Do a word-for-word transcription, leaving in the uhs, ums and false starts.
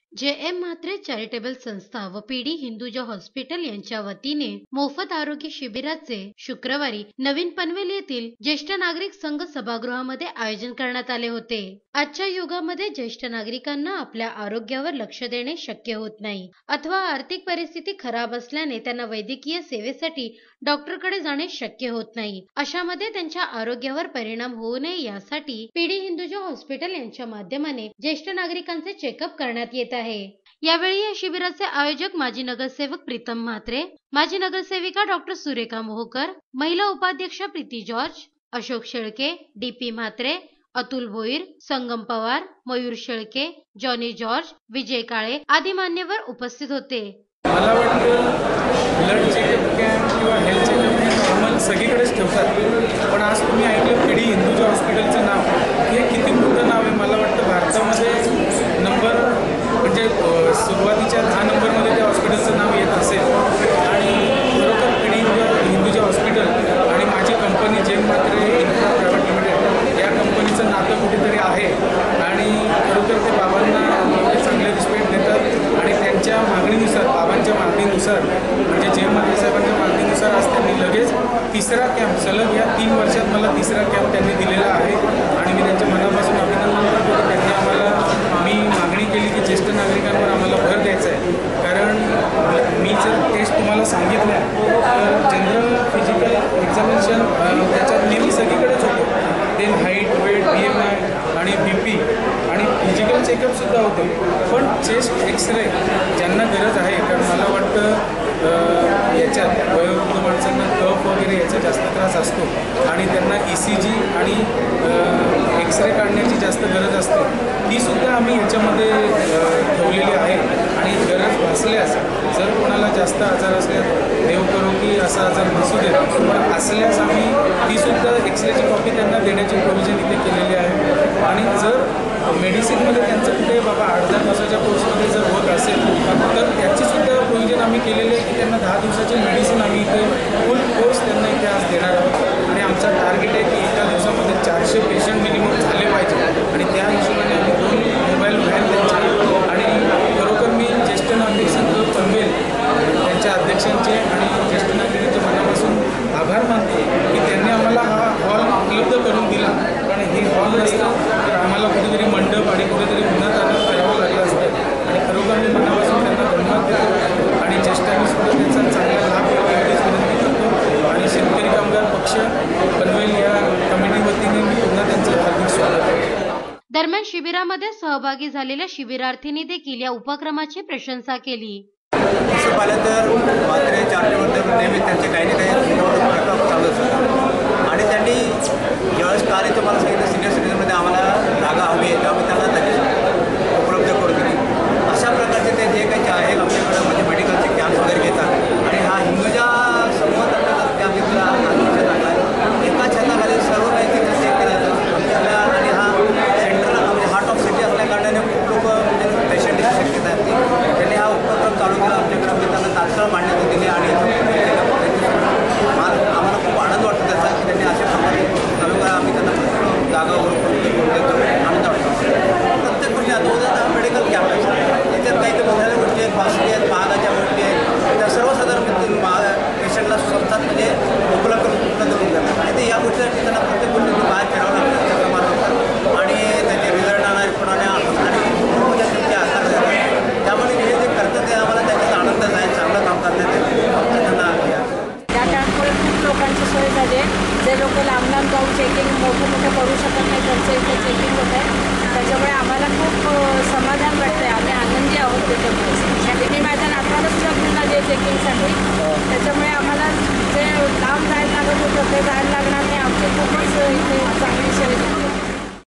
जे M Mhatre charitable संस्था व पीडी हिंदुजा हॉस्पिटल यांच्या वतीने मोफत आरोग्य शिबिराचे शुक्रवारी नवीन पनवेल येथील ज्येष्ठ नागरिक संघ सभागृहामध्ये आयोजन करण्यात आले होते। आजच्या युगामध्ये ज्येष्ठ नागरिकांना आपल्या आरोग्यावर लक्ष देणे शक्य होत नाही अथवा आर्थिक परिस्थिती खराब असल्याने त्यांना वैद्यकीय सेवेसाठी डॉक्टरकडे जाणे शक्य होत नाही। अशामध्ये त्यांच्या आरोग्यावर परिणाम होऊ नये यासाठी पीडी हिंदुजा हॉस्पिटल यांच्या माध्यमाने ज्येष्ठ नागरिकांचे चेकअप करण्यात येत आहे। यावेळी या शिबिराचे आयोजक माजी नगरसेवक प्रीतम म्हात्रे, माजी नगरसेविका डॉक्टर सुरेखा मोहोकर, महिला उपाध्यक्षा Preeti George, Ashok Shelke, DP Mhatre, Atul Bhoir, Sangam Pawar, Mayur Shelke, Johnny George, Vijay Kale आदी मान्यवर उपस्थित होते। मला वाटतं ब्लड चेकअप कॅम्प किंवा हेल्थ चेकअप हे नॉर्मल सगळीकडेच ठेवतात, पण आज तुम्ही ऐकलं पीडी हिंदुजा हॉस्पिटलचं नाव, हे किती मोठं नाव आहे। मला वाटतं भारतामध्ये नंबर म्हणजे सुरुवातीच्या दहा नंबरमध्ये त्या हॉस्पिटलचं नाव येत असेल आणि खरोखर पीडी हिंदुजा हॉस्पिटल आणि माझी company J M Mhatre infra private limited या कंपनीचं नातं कुठेतरी आहे आणि खरोखर ते बाबांना चांगले रिस्पेक्ट देतात आणि त्यांच्या मागणीनुसार बाबांच्या मागणीनुसार म्हणजे जे एम म्हात्रे साहेबांच्या मागणीनुसार आज त्यांनी लगेच तिसरा कॅम्प सलग या तीन वर्षात मला तिसरा कॅम्प त्यांनी दिलेला आहे आणि मी त्यांच्या मनापासून अभिनंदन करतो। त्यांनी आम्हाला मी मागणी केली की ज्येष्ठ नागरिकांवर आम्हाला भर द्यायचा आहे, कारण मी जर टेस्ट तुम्हाला सांगितल्या तर जनरल फिजिकल एक्झामिनेशन त्याच्यात नेहमी सगळीकडेच होतं, then height weight B M I आणि बी पी आणि फिजिकल चेकअपसुद्धा होतं, पण चेस्ट एक्सरे ज्यांना गरज आहे, कारण मला वाटतं याच्यात वयोवृद्ध माणसांना कफ वगैरे याचा जास्त त्रास असतो आणि त्यांना ई सी जी आणि एक्सरे काढण्याची जास्त गरज असते, तीसुद्धा आम्ही याच्यामध्ये ठेवलेली आहे आणि गरज भासल्यास जर कोणाला जास्त आजार असल्यास देव करो की असा आजार नसू देत, पण असल्यास आम्ही तीसुद्धा एक्सरेची कॉपी त्यांना देण्याची प्रोव्हिजन इथे केलेली आहे। आणि जर मेडिसिनमध्ये त्यांचं कुठे बाबा आठ दहा दिवसाच्या कोर्समध्ये जर होत असेल तर त्याचीसुद्धा प्रोव्हिजन आम्ही केलेली आहे की त्यांना दहा दिवसाची मेडिसिन आम्ही इथे फुल कोर्स त्यांना इथे आज देणार आहोत आणि आमचा टार्गेट आहे की एका दिवसामध्ये चारशे पेशंट मिनिमम झाले पाहिजे आणि त्या हिशोबाने आम्ही दोन मोबाईल व्हॅन त्यांचे आणि खरोखर मी ज्येष्ठ नागरिक संघ पनवेल त्यांच्या अध्यक्षांचे आणि ज्येष्ठ नागरिकांच्या मनापासून आभार मानतो की त्यांनी आम्हाला हा हॉल उपलब्ध करून दिला, कारण हे हॉल नसतं तर आम्हाला कुठेतरी मंडप आणि कुठेतरी उन्हात आणत करावं लागलं असतं आणि खरोखर मी मनापासून त्यांना धन्यवाद देतो आणि ज्येष्ठांनी सुद्धा त्यांचा चांगला लाभ एवढीच विनंती करतो आणि शेतकरी कामगार पक्ष पनवेल या कमिटी वतीने मी पुन्हा त्यांचं हार्दिक स्वागत करतो। दरम्यान शिबिरामध्ये सहभागी झालेल्या शिबिरार्थींनी देखील या उपक्रमाची प्रशंसा केली। तसं पाहिलं तर म्हात्रे चॅरिटेबल नेहमी त्यांचे काही ना काही उपक्रम चालू असतात आणि त्यांनी ज्यावेळेस कार्य तुम्हाला सांगितलं सिनियर सिटीजनमध्ये आम्हाला जागा हवी आहे त्यामुळे त्यांना लगेच उपलब्ध करून दिली। अशा प्रकारचे ते जे काही आहे आमच्याकडं म्हणजे मेडिकलचे कॅम्प्स वगैरे घेतात आणि हा हिंदुजा समूह अंतर्गत कॅम्प घेतला जागा एका छताखाली सर्व काही तिथे चेक केलं जातं आमच्याला आणि हा सेंट्रल म्हणजे हार्ट ऑफ सिटी असल्या कारणाने खूप लोक म्हणजे पेशंट येऊ शक्यता आहे त्यांनी हा उपक्रम चालू केला आमच्याकडे आम्ही त्यांना तात्काळ मान्यता दिली आणि आम्हाला खूप आनंद वाटतो त्याचा की त्यांनी अशा प्रकारे चालू करा आम्ही त्यांना जागा वगैरे आनंद वाटतो। प्रत्येक गोष्टी आता उद्या हा मेडिकल कॅम्प आहे त्याच्यात काही काही मोठ्या गोष्टी आहेत कॉस्टली आहेत महागाच्या गोष्टी आहेत त्या सर्वसाधारण पेशंटला स्वतः म्हणजे उपलब्ध उपलब्ध करून जातात आणि ते या गोष्टीसाठी त्यांना प्रत्येक गोष्टी बाहेर फिरावं लागतं त्याच्या प्रमाणात आणि त्याचे रिझल्ट आणणार कोणाने आणि खूप तुमच्या हातात जातात त्यामुळे हे जे करतात ते आम्हाला त्याच्यात आनंदच आहे, चांगलं काम करण्यात येते त्यांना त्या कॅम्पमुळे खूप लोकांची सोय झाली आहे। जे लोक लांब लांब जाऊन चेकिंग मोठं मोठं करू शकत नाही त्यांचं इथे चेकिंग होत आहे, त्याच्यामुळे आम्हाला खूप समाधान वाटतं आहे, आम्ही आनंदी आहोत त्याच्यामुळे। मी माझ्या नातवाला सुद्धा घेऊन आली आहे चेकिंगसाठी, त्याच्यामुळे आम्हाला जे लांब जायला लागत होतं ते जायला लागणार नाही, आमची खूपच इथे चांगली